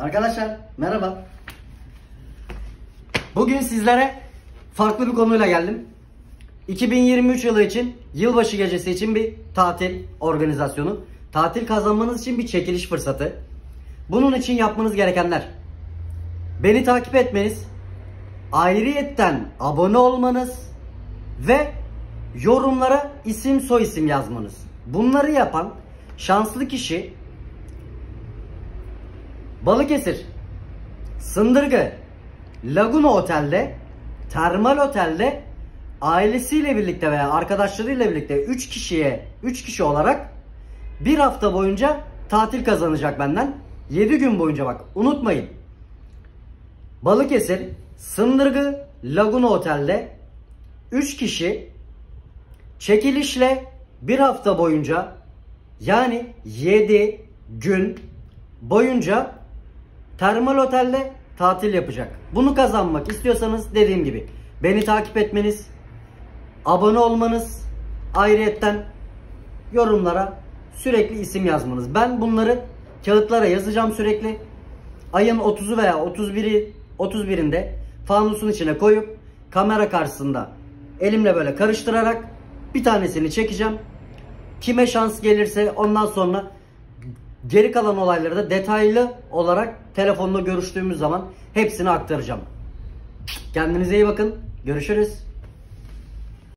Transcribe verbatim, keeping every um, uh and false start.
Arkadaşlar merhaba. Bugün sizlere farklı bir konuyla geldim. iki bin yirmi üç yılı için, yılbaşı gecesi için bir tatil organizasyonu. Tatil kazanmanız için bir çekiliş fırsatı. Bunun için yapmanız gerekenler: beni takip etmeniz, ayrıyetten abone olmanız ve yorumlara isim soyisim yazmanız. Bunları yapan şanslı kişi Balıkesir Sındırgı Laguna Otel'de, Termal Otel'de ailesiyle birlikte veya arkadaşlarıyla birlikte üç kişiye üç kişi olarak bir hafta boyunca tatil kazanacak benden. yedi gün boyunca, bak unutmayın. Balıkesir Sındırgı Laguna Otel'de üç kişi çekilişle bir hafta boyunca, yani yedi gün boyunca Termal Otel'de tatil yapacak. Bunu kazanmak istiyorsanız dediğim gibi beni takip etmeniz, abone olmanız, ayrıyetten yorumlara sürekli isim yazmanız. Ben bunları kağıtlara yazacağım sürekli. Ayın otuzu veya otuz biri otuz birinde fanusun içine koyup kamera karşısında elimle böyle karıştırarak bir tanesini çekeceğim. Kime şans gelirse ondan sonra geri kalan olayları da detaylı olarak telefonla görüştüğümüz zaman hepsini aktaracağım. Kendinize iyi bakın. Görüşürüz.